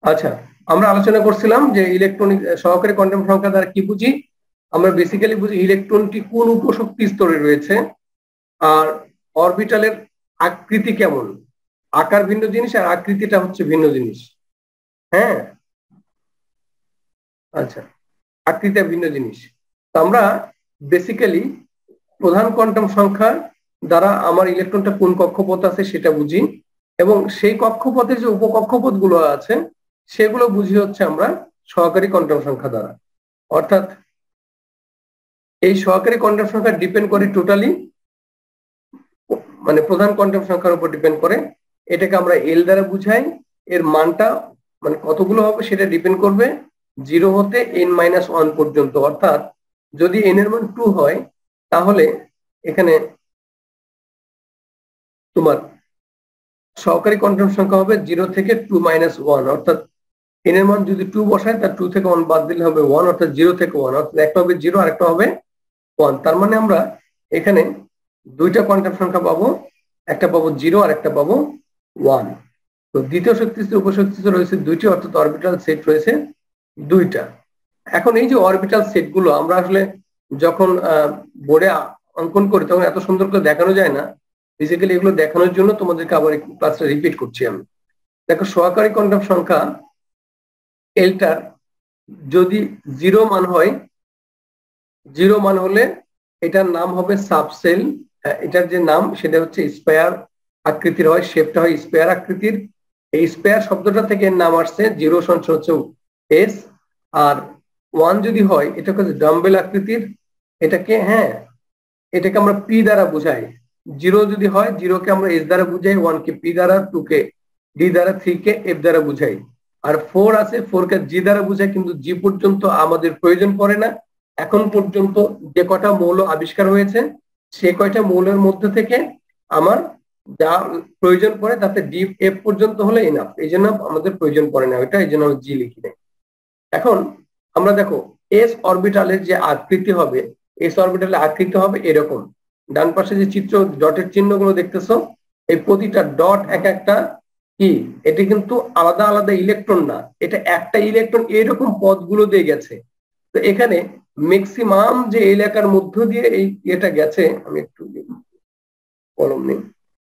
আচ্ছা, আমরা আলোচনা করছিলাম যে ইলেকট্রনিক সহকারী কোয়ান্টাম সংখ্যা দ্বারা কি বুঝি। আমরা বেসিক্যালি বুঝি ইলেকট্রনটি কোন উপশক্তি স্তরে রয়েছে, আর অরবিটালের আকৃতি কেমন। আকার ভিন্ন জিনিস আর আকৃতিটা হচ্ছে ভিন্ন জিনিস। হ্যাঁ, আচ্ছা, আকৃতিটা ভিন্ন জিনিস। তো আমরা বেসিক্যালি প্রধান কোয়ান্টাম সংখ্যা দ্বারা আমার ইলেকট্রনটা কোন কক্ষপথ আছে সেটা বুঝি, এবং সেই কক্ষপথে যে উপকক্ষপথ গুলো আছে সেগুলো বুঝি হচ্ছে আমরা সহকারী কোয়ান্টাম সংখ্যা দ্বারা। অর্থাৎ এই সহকারী কোয়ান্টাম সংখ্যা ডিপেন্ড করে টোটালি, মানে প্রধান কোয়ান্টাম সংখ্যার উপর ডিপেন্ড করে। এটাকে আমরা এল দ্বারা বুঝাই। এর মানটা মানে কতগুলো হবে সেটা ডিপেন্ড করবে 0 হতে n-1 পর্যন্ত। অর্থাৎ যদি n এর মান 2 হয় তাহলে এখানে তোমার সহকারী কোয়ান্টাম সংখ্যা হবে 0 থেকে 2-1। অর্থাৎ n এর মান যদি 2 বসায় তার 2 থেকে 1 বাদ দিলে হবে 1, অর্থাৎ 0 থেকে 1। অর্থাৎ একটা হবে 0 আর একটা হবে 1। তার মানে আমরা এখানে দুইটা কোয়ান্টাম সংখ্যা পাবো, একটা পাবো 0 আর একটা পাবো 1। তো দ্বিতীয় শক্তিস্তর উপশক্তিস্তর রয়েছে দুইটি, অর্থাৎ অরবিটাল সেট রয়েছে দুইটা। এখন এই যে অরবিটাল সেট গুলো আমরা আসলে যখন বোর্ডে অঙ্কন করি তখন এত সুন্দর করে দেখানো যায় না। বেসিক্যালি এগুলো দেখানোর জন্য তোমাদেরকে আবার ক্লাসটা রিপিট করছি আমি। দেখো, সহকারী কোয়ান্টাম সংখ্যা এলটার যদি 0 মান হয়, 0 মান হলে এটার নাম হবে সাবসেল। এটার যে নাম সেটা হচ্ছে স্কয়ার আকৃতির হয়, শেপটা হয় স্কয়ার আকৃতির। এই স্কয়ার শব্দটা থেকে এর নাম আসছে। 0 হচ্ছে এস, আর 1 যদি হয় এটা হচ্ছে ডাম্বেল আকৃতির। এটাকে এটাকে আমরা পি দ্বারা বুঝাই। 0 যদি হয় 0 কে আমরা এস দ্বারা বুঝাই, 1 কে পি দ্বারা, 2 কে ডি দ্বারা, 3 কে এফ দ্বারা বুঝাই। আর 4 আছে, 4 কে জি দ্বারা বুঝাই, কিন্তু জি পর্যন্ত আমাদের প্রয়োজন পড়ে না। এখন পর্যন্ত যে কয়টা মৌল আবিষ্কার হয়েছে সে কয়টা মৌলের মধ্যে থেকে আমার যা প্রয়োজন পড়ে তাতে ডি এফ পর্যন্ত হলে এনাফ, এই জন্য আমাদের প্রয়োজন পড়ে না ওইটা, এই জন্য আমি জি লিখি নাই। এখন আমরা দেখো এস অরবিটালের যে আকৃতি হবে, এস অরবিটালের আকৃতি হবে এরকম। ডান পাশে যে চিত্র ডটের চিহ্নগুলো দেখতেছো, এই প্রতিটা ডট এক একটা কি, এটি কিন্তু আলাদা আলাদা ইলেকট্রন না, এটা একটা ইলেকট্রন এরকম পথগুলো দিয়ে গেছে। তো এখানে ম্যাক্সিমাম যে এলাকার মধ্য দিয়ে এই এটা গেছে, আমি একটু কলম নেই।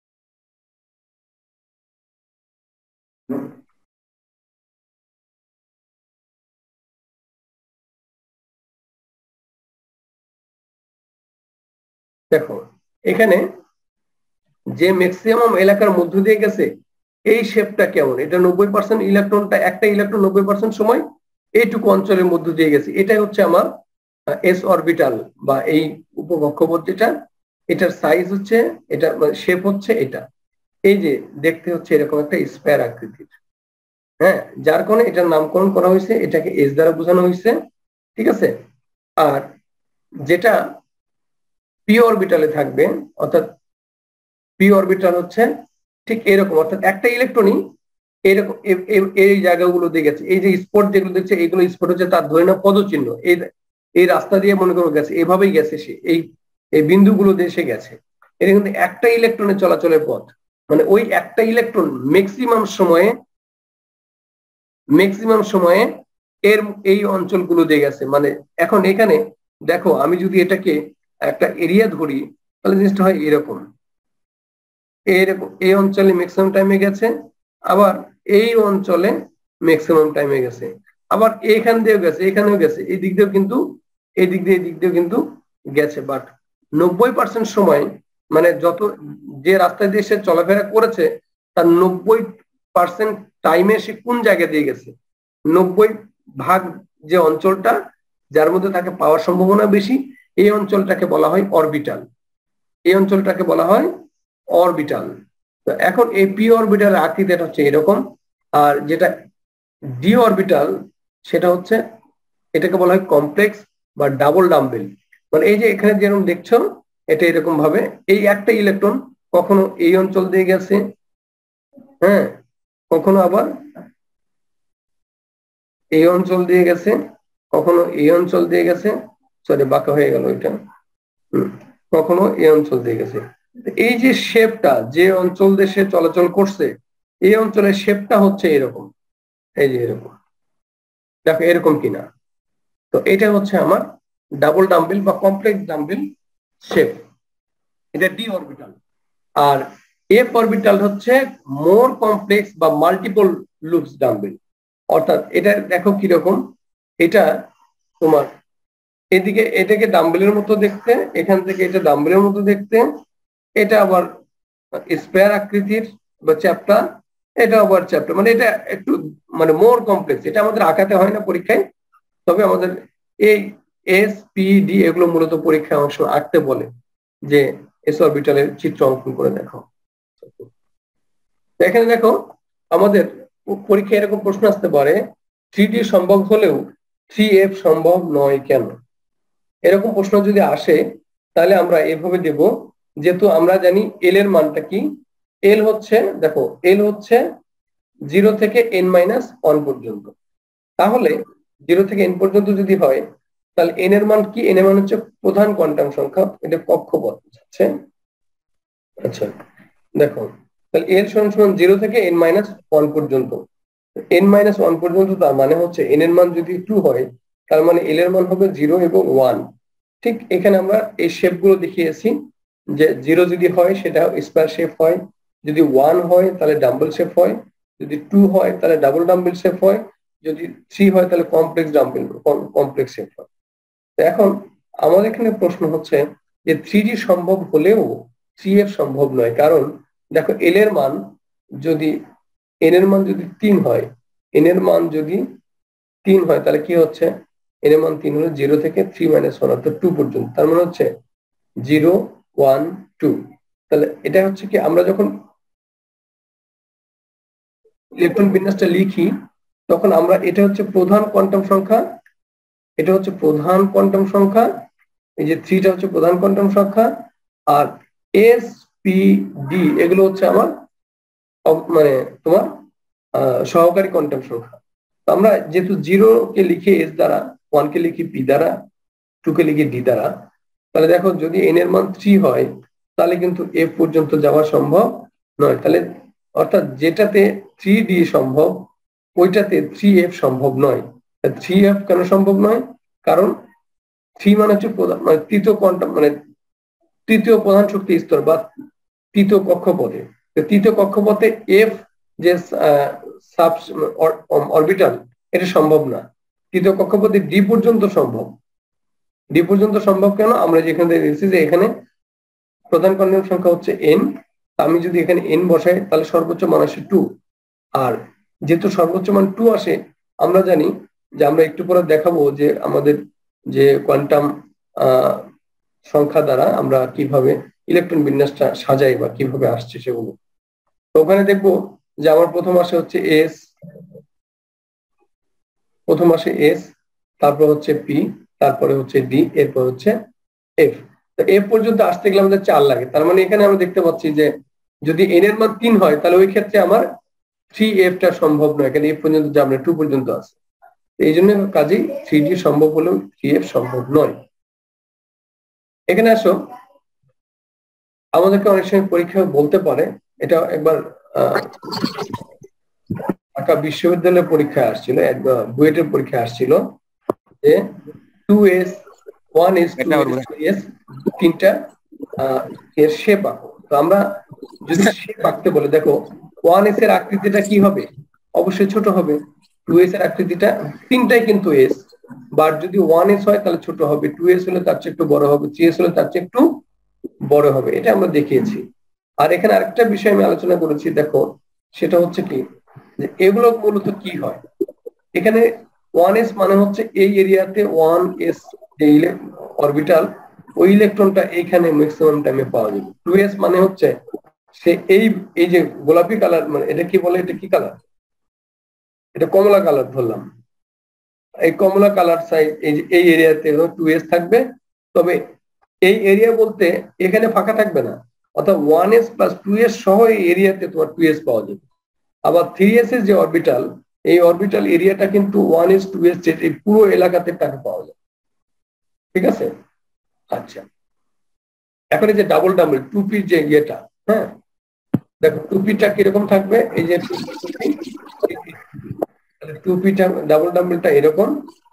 দেখো এখানে যে ম্যাক্সিমাম এলাকার মধ্য দিয়ে গেছে এই শেপটা কেমন, এটা 90% ইলেকট্রনটা, একটা ইলেকট্রন 90% সময় এইটুকু অঞ্চলের মধ্য দিয়ে গেছে। এটাই হচ্ছে আমার এস অরবিটাল বা এই উপকক্ষপথ যেটা, এটার সাইজ হচ্ছে, এটা শেপ হচ্ছে এটা। এই যে দেখতে হচ্ছে এরকম একটা স্কয়ার আকৃতির। যার কারণে এটার নামকরণ করা হয়েছে, এটাকে এস দ্বারা বোঝানো হয়েছে। ঠিক আছে। আর যেটা পি অরবিটালে থাকবে, অর্থাৎ পি অরবিটাল হচ্ছে ঠিক এরকম, অর্থাৎ একটা ইলেকট্রনই এরকম এই জায়গাগুলো দিয়ে গেছে। এই যে স্পট যেগুলো দেখছে এইগুলো স্পট হচ্ছে তার ধরে না পদচিহ্ন। এই রাস্তা দিয়ে মনে করো গেছে, এভাবেই গেছে সে, এই বিন্দুগুলো দিয়ে সে গেছে। এটা কিন্তু একটা ইলেকট্রনের চলাচলের পথ। মানে ওই একটা ইলেকট্রন ম্যাক্সিমাম সময়ে এর এই অঞ্চলগুলো দিয়ে গেছে। মানে এখন এখানে দেখো, আমি যদি এটাকে একটা এরিয়া ধরি তাহলে জিনিসটা হয় এরকম। এরকম এই অঞ্চলে ম্যাক্সিমাম টাইমে গেছে, আবার এই অঞ্চলে ম্যাক্সিমাম টাইমে গেছে, আবার এইখান দিয়েও গেছে, এখানেও গেছে, এই দিক দিয়েও কিন্তু, এই দিক দিয়েও কিন্তু গেছে। বাট 90% সময়, মানে যত যে রাস্তা দিয়ে সে চলাফেরা করেছে তার 90% টাইমে সে কোন জায়গা দিয়ে গেছে, 90 ভাগ যে অঞ্চলটা যার মধ্যে তাকে পাওয়ার সম্ভাবনা বেশি, এই অঞ্চলটাকে বলা হয় অরবিটাল। এই অঞ্চলটাকে বলা হয় অরবিটাল। তো এখন এই পি অরবিটাল আকৃতিটা হচ্ছে এরকম। আর যেটা ডি অরবিটাল সেটা হচ্ছে, এটাকে বলা হয় কমপ্লেক্স বা ডাবল ডাম্বেল। মানে এই যে এখানে যেরকম দেখছো এটা এরকম ভাবে এই একটা ইলেকট্রন কখনো এই অঞ্চল দিয়ে গেছে, কখনো আবার এই অঞ্চল দিয়ে গেছে, কখনো এই অঞ্চল দিয়ে গেছে, সরি বাঁকা হয়ে গেল এটা, কখনো এই অঞ্চল দিয়ে গেছে। এই যে শেপটা, যে অঞ্চল দেশে চলাচল করছে এই অঞ্চলের শেপটা হচ্ছে এরকম। এই যে এরকম, দেখো এরকম কিনা। তো এটা হচ্ছে আমার ডাবল ডাম্বেল বা কমপ্লেক্স ডাম্বেল শেপ, এটা ডি অরবিটাল। আর এফ অরবিটাল হচ্ছে মোর কমপ্লেক্স বা মাল্টিপল লুপস ডাম্বেল। অর্থাৎ এটা দেখো কিরকম, এটা তোমার এদিকে এটাকে ডাম্বেলের মতো দেখতে, এখান থেকে এটা ডাম্বেলের মতো দেখতে, এটা আবার স্পেয়ার আকৃতির বা চ্যাপ্টা, এটা আবার চ্যাপ্টা, মানে এটা একটু মানে মোর কমপ্লেক্স। এটা আমাদের আঁকাতে হয় না পরীক্ষায়, তবে আমাদের এই এস পি ডি এগুলো মূলত পরীক্ষায় অংশ আঁকতে বলে, যে এস অরবিটালের চিত্র অঙ্কন করে দেখো। এখানে দেখো আমাদের পরীক্ষায় এরকম প্রশ্ন আসতে পারে, 3D সম্ভব হলেও 3F সম্ভব নয় কেন? এরকম প্রশ্ন যদি আসে তাহলে আমরা এভাবে দেব, যেহেতু আমরা জানি এল এর মানটা কি। এল হচ্ছে, দেখো এল হচ্ছে 0 থেকে n-1 পর্যন্ত। তাহলে 0 থেকে n পর্যন্ত যদি হয়, তাহলে n এর মান কি? n এর মান হচ্ছে প্রধান কোয়ান্টাম সংখ্যা, এটা কক্ষপথ হচ্ছে। আচ্ছা দেখো, তাহলে এল সমান 0 থেকে n-1 পর্যন্ত। n-1 পর্যন্ত, তার মানে হচ্ছে n এর মান যদি 2 হয়, তার মানে এল এর মান হবে 0 এবং 1। ঠিক এখানে আমরা এই শেপ গুলো দেখিয়েছি, যে 0 যদি হয় সেটা স্কয়ার শেপ হয়, যদি 1 হয় তাহলে ডাম্বল শেপ হয়, যদি 2 হয় তাহলে ডাবল ডাম্বল শেপ হয়, যদি 3 হয় তাহলে কমপ্লেক্স ডাম্বল কমপ্লেক্স শেপ হয়। এখন আমাদের এখানে প্রশ্ন হচ্ছে যে 3D সম্ভব হলেও 3F সম্ভব নয়, কারণ দেখো এল এর মান যদি, এন এর মান যদি 3 হয়, এন এর মান যদি 3 হয় তাহলে কি হচ্ছে, এন এর মান 3 হলে 0 থেকে 3-1 অর্থাৎ 2 পর্যন্ত, তার মানে হচ্ছে 0 1 2। তাহলে এটা হচ্ছে কি, আমরা যখন ইলেকট্রন বিন্যাসটা লিখি তখন আমরা, এটা হচ্ছে প্রধান কোয়ান্টাম সংখ্যা, এটা হচ্ছে প্রধান কোয়ান্টাম সংখ্যা, এই যে 3টা হচ্ছে প্রধান কোয়ান্টাম সংখ্যা, আর এস পি ডি এগুলো হচ্ছে আমার মানে তোমার সহকারী কোয়ান্টাম সংখ্যা। তো আমরা যেহেতু 0 কে লিখে এস দ্বারা, 1 কে লিখি পি দ্বারা, 2 কে লিখি ডি দ্বারা, তাহলে দেখো যদি এন এর মান 3 হয় তাহলে কিন্তু এফ পর্যন্ত যাওয়া সম্ভব নয়। তাহলে অর্থাৎ যেটাতে 3D সম্ভব ওইটাতে 3F সম্ভব নয়। 3F কেন সম্ভব নয়? কারণ 3 মানে হচ্ছে প্রধান, মানে তৃতীয় কোয়ান্টাম, মানে তৃতীয় প্রধান শক্তি স্তর বা তৃতীয় কক্ষপথে। তৃতীয় কক্ষপথে এফ যে সাব অরবিটাল, এটা সম্ভব না। তৃতীয় কক্ষপথে ডি পর্যন্ত সম্ভব। ডি পর্যন্ত সম্ভব কেন? আমরা যেখানে দেখছি যে এখানে প্রধান কোয়ান্টাম সংখ্যা হচ্ছে এন, আমি যদি এখানে এন বসাই তাহলে সর্বোচ্চ মান আসে 2। আর যেহেতু সর্বোচ্চ মান 2 আসে, আমরা জানি যে, আমরা একটু পরে দেখাবো যে আমাদের যে কোয়ান্টাম সংখ্যা দ্বারা আমরা কিভাবে ইলেকট্রন বিন্যাসটা সাজাই বা কিভাবে আসছে সেগুলো। তো ওখানে দেখবো যে আমার প্রথম আসে হচ্ছে এস, প্রথম আসে এস, তারপর হচ্ছে পি, তারপরে হচ্ছে ডি, এরপর হচ্ছে এফ। তো এফ পর্যন্ত আসতে গেলে আমাদের 4 লাগে। তার মানে এখানে আমরা দেখতে পাচ্ছি যে যদি এন এর মান 3 হয় তাহলে ওই ক্ষেত্রে আমার 3F টা সম্ভব নয়, এখানে এফ পর্যন্ত যাবে না, 2 পর্যন্ত আছে। এই জন্য কাজেই 3D সম্ভব হলেও 3F সম্ভব নয়। এখানে আসো, আমাদেরকে অনেক সময় পরীক্ষা বলতে পারে, এটা একবার ঢাকা বিশ্ববিদ্যালয়ের পরীক্ষায় আসছিল, একবার বুয়েটের পরীক্ষায় আসছিল যে 2S 1S 2S 3S তিনটা এর শেপ আঁকো। তো আমরা যদি শেপ আঁকতে বলে, দেখো 1S এর আকৃতিটা কি হবে? অবশ্যই ছোট হবে। 2S এর আকৃতিটা, তিনটাই কিন্তু এস, বাট যদি 1S হয় তাহলে ছোট হবে, 2S হলে তার চেয়ে একটু বড় হবে, 3S হলে তার চেয়ে একটু বড় হবে। এটা আমরা দেখিয়েছি। আর এখানে আরেকটা বিষয় আমি আলোচনা করেছি, দেখো সেটা হচ্ছে কি, যে এগুলো মূলত কি হয়। এখানে 1S মানে হচ্ছে এই এরিয়াতে 1S যে অরবিটাল, ওই ইলেকট্রনটা এইখানে ম্যাক্সিমাম টাইমে পাওয়া যাবে। 2S মানে হচ্ছে সে এই এই যে গোলাপি কালার, মানে এটা কি বলে, এটা কি কালার, এটা কমলা কালার ধরলাম, এই কমলা কালার সাইজ এই এরিয়াতে 2S থাকবে। তবে এই এরিয়া বলতে এখানে ফাঁকা থাকবে না, অর্থাৎ 1S প্লাস 2S সহ এই এরিয়াতে তোমার 2S পাওয়া যাবে। আবার 3S এর যে অরবিটাল, এই অরবিটাল এরিয়াটা কিন্তু 1S 2S এই পুরো এলাকাতে টাকা পাওয়া যায়। ঠিক আছে? আচ্ছা, এখন এই যে ডাবল ডাবল টুপির যে ইয়েটা, হ্যাঁ দেখো টুপিটা কিরকম থাকবে, এই যে তাহলে 2p ডাবল ডাবলটা এরকম,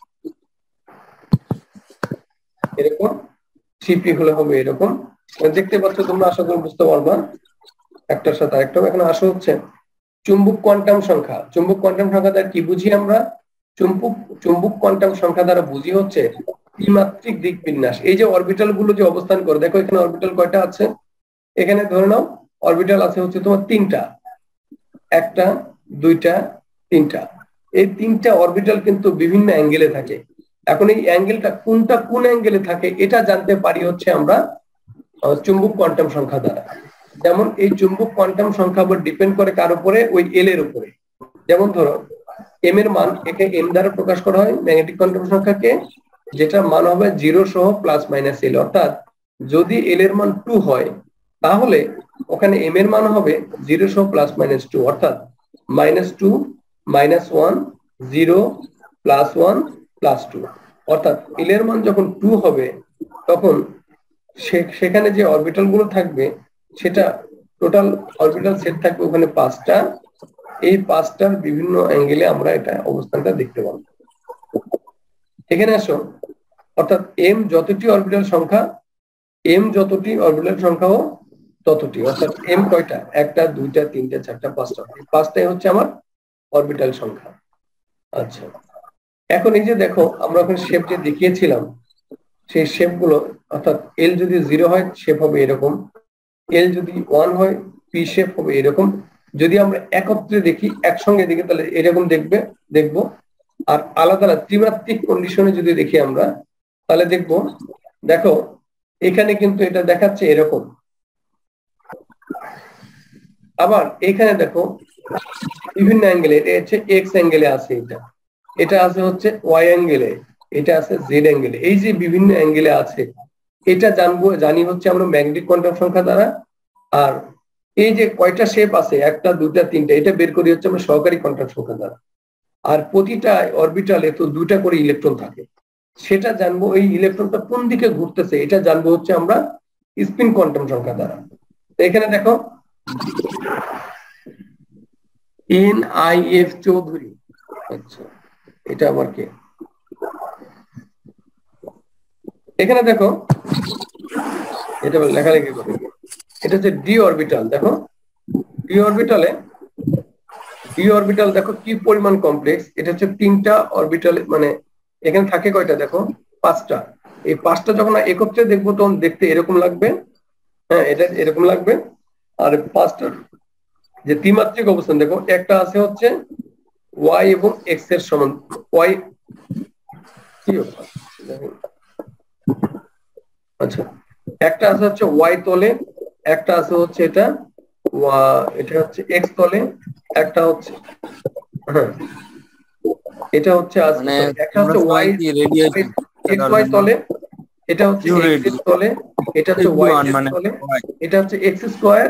এরকম 3p হলে হবে এরকম। দেখতে পাচ্ছ তোমরা, আশা করি বুঝতে পারবা একটার সাথে আরেকটা। এখন আসা হচ্ছে চুম্বক কোয়ান্টাম সংখ্যা। চুম্বক কোয়ান্টাম সংখ্যা দ্বারা কি বুঝি আমরা? চুম্বক কোয়ান্টাম সংখ্যা দ্বারা বুঝি হচ্ছে ত্রিমাত্রিক দিক বিন্যাস। এই যে অরবিটাল গুলো যে অবস্থান করে, দেখো এখানে অরবিটাল কয়টা আছে? এখানে ধরে নাও অরবিটাল আছে হচ্ছে তোমার 3টা, 1টা 2টা 3টা। এই 3টা অরবিটাল কিন্তু বিভিন্ন অ্যাঙ্গেলে থাকে। এখন এই অ্যাঙ্গেলটা কোনটা কোন অ্যাঙ্গেলে থাকে এটা জানতে পারি হচ্ছে আমরা চুম্বক কোয়ান্টাম সংখ্যা দ্বারা। যেমন এই চুম্বক কোয়ান্টাম সংখ্যা আবার ডিপেন্ড করে কার উপরে? ওই এল এর উপরে। যেমন ধরো এম এর মান, একে এম দ্বারা প্রকাশ করা হয় ম্যাগনেটিক কোয়ান্টাম সংখ্যাকে, যেটা মান হবে 0 সহ প্লাস মাইনাস এল। অর্থাৎ যদি এল এর মান 2 হয় তাহলে ওখানে এম এর মান হবে 0 সহ প্লাস মাইনাস 2, অর্থাৎ -2 -1 0 +1 +2। অর্থাৎ এল এর মান যখন 2 হবে তখন সেখানে যে অরবিটাল গুলো থাকবে সেটা টোটাল অরবিটাল সেট থাকবে ওখানে 5টা। এই 5টার বিভিন্ন অ্যাঙ্গেলে আমরা এটা অবস্থানটা দেখতে পাবো। এখানে আসো, অর্থাৎ এম যতটি অরবিটাল সংখ্যা, এম যতটি অরবিটাল সংখ্যাও ততটি। অর্থাৎ এম কয়টা? 1টা 2টা 3টা 4টা 5টা, এই 5টাই হচ্ছে আমার অরবিটাল সংখ্যা। আচ্ছা, এখন এই যে দেখো আমরা ওখানে শেপ যে দেখিয়েছিলাম, সেই শেপ গুলো, অর্থাৎ এল যদি 0 হয় শেপ হবে এরকম, এল যদি 1 হয় পি শেপ হবে এরকম। যদি আমরা একত্রে দেখি, একসঙ্গে দেখি, তাহলে এরকম দেখবো। আর আলাদা আলাদা ত্রিমাত্রিক কন্ডিশনে যদি দেখি আমরা, তাহলে দেখবো, দেখো এখানে কিন্তু এটা দেখাচ্ছে এরকম। আবার এখানে দেখো বিভিন্ন অ্যাঙ্গেলে, এটা হচ্ছে এক্স অ্যাঙ্গেলে আছে, এটা আছে হচ্ছে ওয়াই অ্যাঙ্গেলে, এটা আছে জেড অ্যাঙ্গেলে। এই যে বিভিন্ন অ্যাঙ্গেলে আছে, এটা জানি হচ্ছে আমরা ম্যাগনেটিক কোয়ান্টাম সংখ্যা দ্বারা। আর এই যে কয়টা শেপ আছে, 1টা 2টা 3টা, এটা বের করি হচ্ছে আমরা সহকারী কোয়ান্টাম সংখ্যা দ্বারা। আর প্রতিটা অরবিটালে তো 2টা করে ইলেকট্রন থাকে, সেটা জানবো। এই ইলেকট্রনটা কোন দিকে ঘুরতেছে এটা জানবো হচ্ছে আমরা স্পিন কোয়ান্টাম সংখ্যা দ্বারা। তো এখানে দেখো NIF চৌধুরী। আচ্ছা, এটা আবার কে? এখানে দেখো এটা লেখালেখি করে, এটা হচ্ছে ডি অরবিটাল। দেখো ডি অরবিটাল দেখো কি পরিমাণ কমপ্লেক্স। এটা হচ্ছে 3টা অরবিটাল, মানে এখানে থাকে কয়টা? দেখো 5টা। এই 5টা যখন একত্রে দেখবো তখন দেখতে এরকম লাগবে, হ্যাঁ এটা এরকম লাগবে। আর 5টার যে ত্রিমাত্রিক অবস্থান দেখো, একটা আছে হচ্ছে ওয়াই এবং এক্স এর সমান, ওয়াই কি ব্যাপার? আচ্ছা, একটা আছে হচ্ছে ওয়াই তলে, একটা আছে হচ্ছে এটা এটা হচ্ছে এক্স তলে, একটা হচ্ছে, হ্যাঁ এটা হচ্ছে মানে একটা হচ্ছে ওয়াই এক্স ওয়াই তলে, এটা হচ্ছে এক্স এর তলে, এটা হচ্ছে ওয়াই এর তলে, এটা হচ্ছে X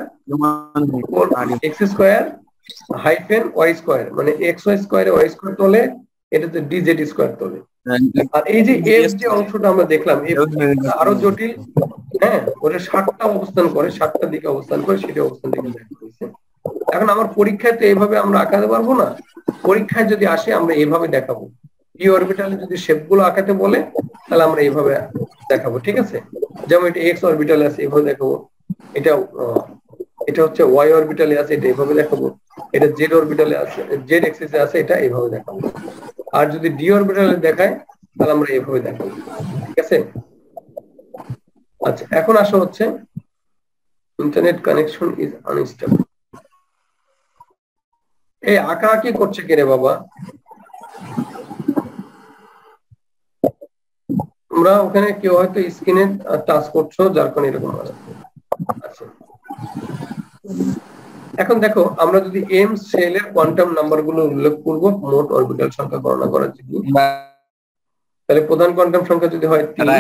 square hyphen Y square, মানে এক্স ওয়াই স্কয়ারে ওয়াই স্কয়ার তলে, এটা হচ্ছে ডিজেড স্কয়ার তলে। আর এই যে এফ যে অংশটা আমরা দেখলাম, আরো জটিল। হ্যাঁ, ওটা 7টা অবস্থান করে, 7টা দিকে অবস্থান করে, সেটা অবস্থান দিকে দেখা হয়েছে। এখন আমার পরীক্ষায় তো এইভাবে আমরা আঁকাতে পারবো না, পরীক্ষায় যদি আসে আমরা এইভাবে দেখাবো। পি অরবিটালে যদি শেপ গুলো আঁকাতে বলে তাহলে আমরা এইভাবে দেখাবো, ঠিক আছে? যেমন এটা এক্স অরবিটালে আছে, এইভাবে দেখাবো। এটা এটা হচ্ছে ওয়াই অরবিটালে আছে, এটা এইভাবে দেখাবো। এটা জেড অরবিটালে আছে, জেড এক্সিসে আছে, এটা এইভাবে দেখাবো। আর যদি ডি অরবিটালে দেখায় তাহলে আমরা এইভাবে দেখাবো, ঠিক আছে? আচ্ছা, এখন আসা হচ্ছে ইন্টারনেট কানেকশন ইজ আনস্টেবল। এই আঁকাআঁকি করছে কে রে বাবা? তোমরা ওখানে কেউ হয়তো স্ক্রিনে টাচ করছো, যার কারণে এরকম আছে। এখন দেখো আমরা যদি এম সেলের কোয়ান্টাম নাম্বার গুলো উল্লেখ করবো মোট অরবিটাল সংখ্যা গণনা করার জন্য, তাহলে প্রধান কোয়ান্টাম সংখ্যা যদি হয় 3,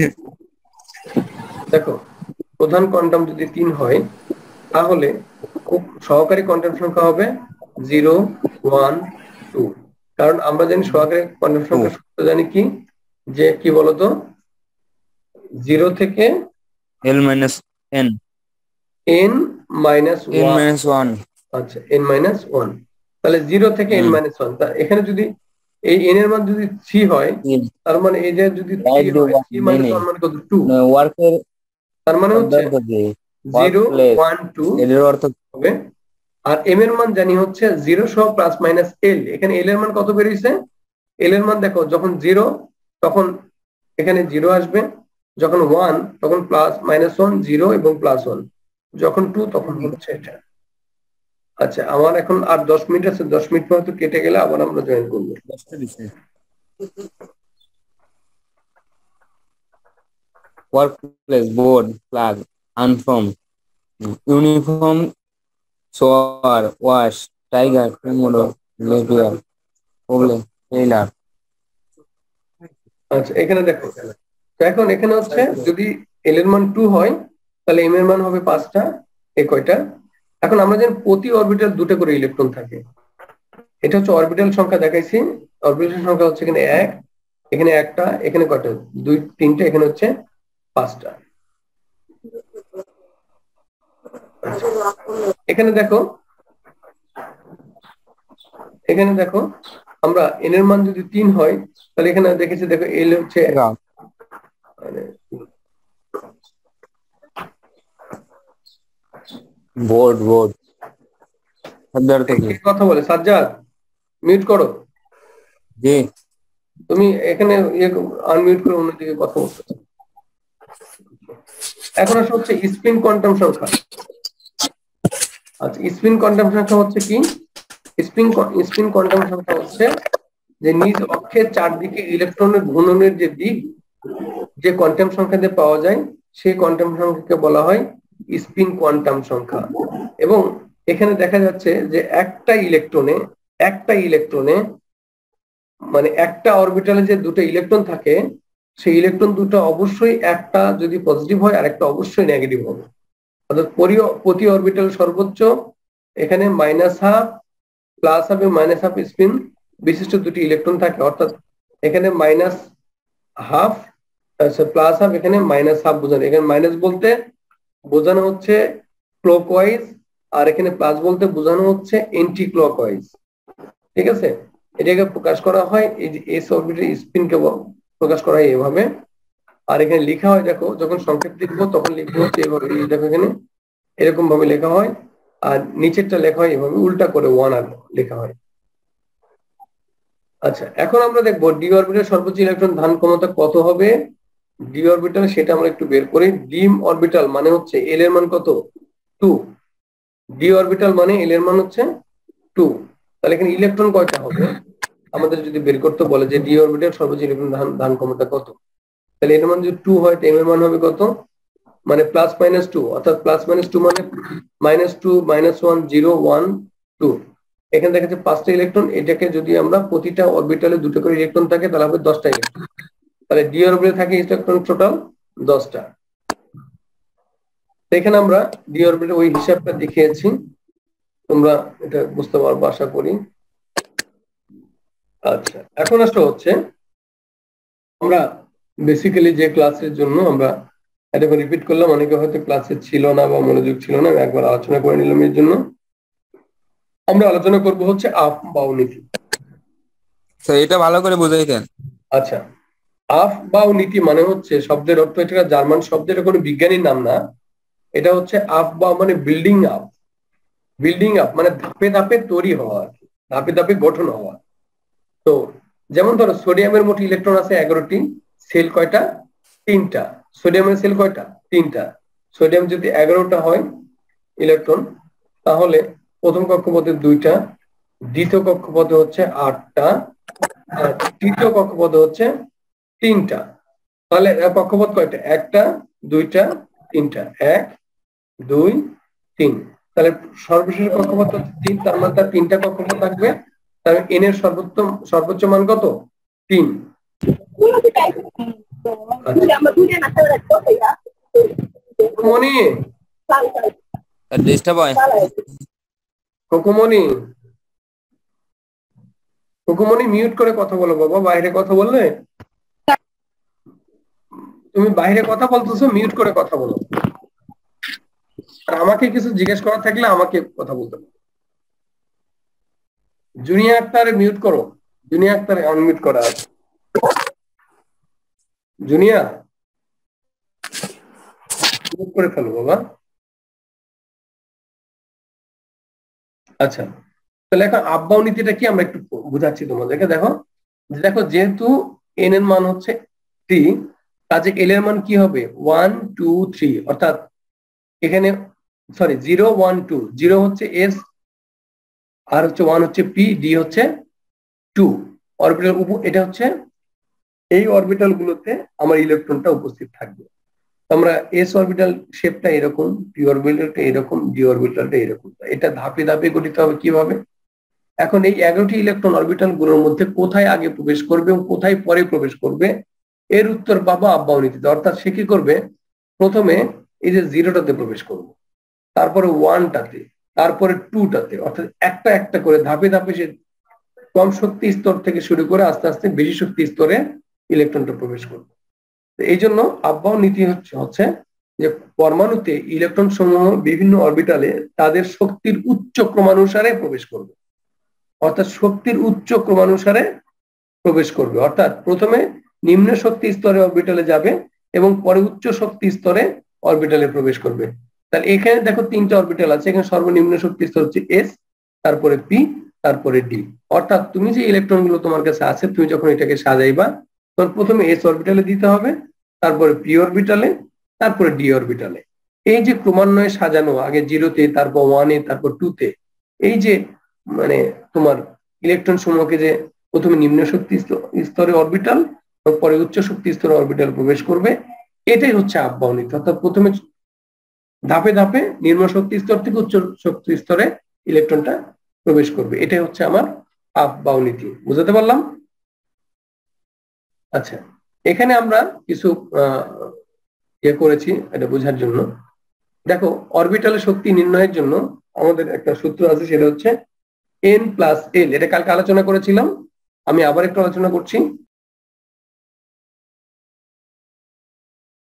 দেখো প্রধান কোয়ান্টাম যদি 3 হয় তাহলে সহকারী কোয়ান্টাম সংখ্যা হবে 0 1 2। কারণ আমরা জানি সহকারী কোয়ান্টাম সংখ্যা সূত্র জানি কি, যে কি বলতো, 0 থেকে L minus n n-1। n minus 1 আচ্ছা n-1, তাহলে 0 থেকে n - 1, তা এখানে যদি এই n এর মান যদি 3 হয়, তার মানে এই যে যদি 3 হয় 3 - 1 মানে কত? 2। ওয়ার্কের তার মানে হচ্ছে 0 1 2 এর অর্থ হবে। আর m এর মান জানি হচ্ছে 0 সহ প্লাস মাইনাস l। এখানে l এর মান কত বেরিয়েছে? l এর মান দেখো, যখন 0 তখন এখানে 0 আসবে, যখন 1 তখন প্লাস মাইনাস 1 0 এবং প্লাস 1, যখন 2 তখন হচ্ছে এটা। আচ্ছা, আমার এখন আর 10 মিনিট আছে, 10 মিনিট পর তো কেটে গেলে আবার আমরা জয়েন করবো। ওয়ার্কপ্লেস, বোর্ড, প্লাগ, আনফর্ম, ইউনিফর্ম, সোয়ার, ওয়াশ, টাইগার, কুমোডো, লেভিয়ার, প্রবলেম, টেইলার। আচ্ছা, এখানে দেখো, তো এখন এখানে হচ্ছে যদি l এর মান 2 হয় তাহলে m এর মান হবে 5টা, এই কয়টা? এখন আমরা জানি প্রতি অরবিটাল 2টা করে ইলেকট্রন থাকে। এটা হচ্ছে অরবিটাল সংখ্যা দেখাইছি। অরবিটাল সংখ্যা হচ্ছে এখানে 1, এখানে একটা, এখানে কয়টা? 2 3টে, এখানে হচ্ছে 5টা। এখানে দেখো, এখানে দেখো, আমরা n এর মান যদি 3 হয় তাহলে এখানে দেখেছি, দেখো l হচ্ছে মানে বোর্ড, বোর্ড কে কথা বলে? সাজ্জাদ, মিউট করো। জি। তুমি এখানে আনমিউট করে অন্যদিকে কথা বলছো। এখন আসলে হচ্ছে স্পিন কোয়ান্টাম সংখ্যা। আচ্ছা, স্পিন কোয়ান্টাম সংখ্যা হচ্ছে কি? স্পিন কোয়ান্টাম সংখ্যা হচ্ছে যে নিজ অক্ষের চারদিকে ইলেকট্রনের ঘূর্ণনের যে দিক, যে কোয়ান্টাম সংখ্যা দিয়ে পাওয়া যায়, সেই কোয়ান্টাম সংখ্যাকে বলা হয় স্পিন কোয়ান্টাম সংখ্যা। এবং এখানে দেখা যাচ্ছে যে একটা ইলেকট্রনে মানে একটা অরবিটালে যে দুটো ইলেকট্রন থাকে, সেই ইলেকট্রন দুটো অবশ্যই একটা যদি পজিটিভ হয় আর একটা অবশ্যই নেগেটিভ হবে। অর্থাৎ প্রতি অরবিটাল সর্বোচ্চ এখানে -12 +12 স্পিন বিশিষ্ট দুটি ইলেকট্রন থাকে। অর্থাৎ এখানে -12 +12, এখানে -12 বোঝানো, এখানে মাইনাস বলতে বোঝানো হচ্ছে ক্লকওয়াইজ, আর এখানে প্লাস বলতে বোঝানো হচ্ছে এন্টি ক্লকওয়াইজ। ঠিক আছে, এটাকে প্রকাশ করা হয় এই যে এস অরবিটাল স্পিনকে প্রকাশ করা হয় এভাবে। আর এখানে লেখা হয়, দেখো যখন সংকেত লিখবো তখন লিখবো হচ্ছে এভাবে, দেখো এখানে এরকম ভাবে লেখা হয়, আর নিচেরটা লেখা হয় এভাবে উল্টা করে 1 আর লেখা হয়। আচ্ছা, এখন আমরা দেখবো ডি অরবিটাল সর্বোচ্চ ইলেকট্রন ধারণ ক্ষমতা কত হবে। ডি অরবিটাল সেটা আমরা একটু বের করি। ডি অরবিটাল মানে হচ্ছে এল এর মান কত? 2। ডি অরবিটাল মানে এল এর মান হচ্ছে 2। তাহলে এখানে ইলেকট্রন কয়টা হবে আমাদের যদি বের করতে বলে যে ডি অরবিটাল সর্বোচ্চ ইলেকট্রন ধারণ ক্ষমতা কত, তাহলে এর মান যদি 2 হয় তো এম এর মান হবে কত? মানে +-2, অর্থাৎ +-2 মানে -2 -1 0 1 2। এখানে দেখা যাচ্ছে 5টা ইলেকট্রন। এটাকে যদি আমরা প্রতিটা অরবিটালে 2টা করে ইলেকট্রন থাকে তাহলে হবে 10টা ইলেকট্রন। তাহলে ডি অরবিটালে থাকে ইলেকট্রন টোটাল 10টা। এখানে আমরা ডি অরবিটাল ওই হিসাবটা দেখিয়েছি, তোমরা এটা বুঝতে পারবো আশা করি। আচ্ছা, এখন আসলে হচ্ছে আমরা বেসিক্যালি যে ক্লাসের জন্য আমরা এটা রিপিট করলাম, অনেকে হয়তো ক্লাসে ছিল না বা মনোযোগ ছিল না, একবার আলোচনা করে নিলাম। এর জন্য আমরা আলোচনা করব হচ্ছে আফ বাউ নীতি। এটা ভালো করে বুঝাই দেন। আচ্ছা, আফ বাউ নীতি মানে হচ্ছে শব্দের অর্থ, এটা জার্মান শব্দ, এটা কোনো বিজ্ঞানীর নাম না। এটা হচ্ছে আফ বাউ মানে বিল্ডিং আপ। বিল্ডিং আপ মানে ধাপে ধাপে তৈরি হওয়া, ধাপে ধাপে গঠন হওয়া। তো যেমন ধরো সোডিয়ামের মোট ইলেকট্রন আছে 11টি, সেল কয়টা? 3টা। সোডিয়ামের সেল কয়টা? 3টা। সোডিয়াম যদি 11টা হয় ইলেকট্রন, তাহলে প্রথম কক্ষপথে 2টা, দ্বিতীয় কক্ষপথে হচ্ছে 8টা, আর তৃতীয় কক্ষপথে হচ্ছে 3টা। তাহলে কক্ষপথ কয়টা? 1টা 2টা 3টা, 1 2 3। তাহলে সর্বশেষ কক্ষপথ হচ্ছে 3, তার মানে তার 3টা কক্ষপথ থাকবে। তাহলে এন এর সর্বোচ্চ মান কত? 3। মনি, ডিস্টার্ব হয়। কোকুমনি, কোকুমনি মিউট করে কথা বলো বাবা, বাইরে কথা বললে তুমি বাইরে কথা বলতেছো, মিউট করে কথা বলো। আর আমাকে কিছু জিজ্ঞেস করার থাকলে আমাকে কথা বলতে হবে। জুনিয়া আক্তার মিউট করো, জুনিয়া আক্তার আনমিউট করা আছে। জুনিয়া মিউট করে ফেলো বাবা। আচ্ছা, তাহলে এখন আপ বাউ নীতিটা কি আমরা একটু বুঝাচ্ছি তোমাদেরকে। দেখো দেখো, যেহেতু এন এর মান হচ্ছে 3, কাজে এল এর মান কি হবে 1 2 3, অর্থাৎ এখানে সরি 0 1 2, 0 হচ্ছে এস, আর হচ্ছে 1 হচ্ছে পি, ডি হচ্ছে 2 অরবিটাল উপর। এটা হচ্ছে এই অরবিটাল গুলোতে আমার ইলেকট্রনটা উপস্থিত থাকবে। আমরা এস অরবিটাল শেপটা এরকম, পি অরবিটালটা এরকম, ডি অরবিটালটা এরকম। এটা ধাপে ধাপে গঠিত হবে কিভাবে? এখন এই 11টি ইলেকট্রন অরবিটাল গুলোর মধ্যে কোথায় আগে প্রবেশ করবে এবং কোথায় পরে প্রবেশ করবে এর উত্তর পাবো আপ বাউ নীতিতে। অর্থাৎ সে কি করবে, প্রথমে এই যে 0টাতে প্রবেশ করবে, তারপরে 1টাতে, তারপরে 2টাতে, অর্থাৎ একটা একটা করে ধাপে ধাপে সে কম শক্তি স্তর থেকে শুরু করে আস্তে আস্তে বেশি শক্তি স্তরে ইলেকট্রনটা প্রবেশ করবে। এই জন্য আপ বাউ নীতি হচ্ছে যে পরমাণুতে ইলেকট্রন সমূহ বিভিন্ন অরবিটালে তাদের শক্তির উচ্চ ক্রমানুসারে প্রবেশ করবে। অর্থাৎ শক্তির উচ্চ ক্রমানুসারে প্রবেশ করবে, অর্থাৎ প্রথমে নিম্ন শক্তি স্তরে অরবিটালে যাবে এবং পরে উচ্চ শক্তি স্তরে অরবিটালে প্রবেশ করবে। তাহলে এখানে দেখো 3টা অরবিটাল আছে, এখানে সর্বনিম্ন শক্তি স্তর হচ্ছে এস, তারপরে পি, তারপরে ডি। অর্থাৎ তুমি যে ইলেকট্রন গুলো তোমার কাছে আছে, তুমি যখন এটাকে সাজাইবা তখন প্রথমে এস অরবিটালে দিতে হবে, তারপরে পি অরবিটালে, তারপরে ডি অরবিটালে। এই যে ক্রমান্বয়ে সাজানো, আগে 0তে, তারপর 1-এ, তারপর 2-তে, এই যে মানে তোমার ইলেকট্রন সমূহকে যে প্রথমে নিম্ন শক্তি স্তরে অরবিটাল, পরে উচ্চ শক্তি স্তরে অরবিটাল প্রবেশ করবে, এটাই হচ্ছে আপ বাউ নীতি। অর্থাৎ প্রথমে ধাপে ধাপে নিম্ন শক্তি স্তর থেকে উচ্চ শক্তি স্তরে ইলেকট্রনটা প্রবেশ করবে, এটাই হচ্ছে আমার আপ বাউ নীতি। বুঝতে পারলাম? আচ্ছা, এখানে আমরা কিছু করেছি এটা বোঝার জন্য। দেখো, অরবিটালের শক্তি নির্ণয়ের জন্য আমাদের একটা সূত্র আছে, সেটা হচ্ছে n প্লাস এল। এটা কালকে আলোচনা করেছিলাম, আমি আবার একটু আলোচনা করছি।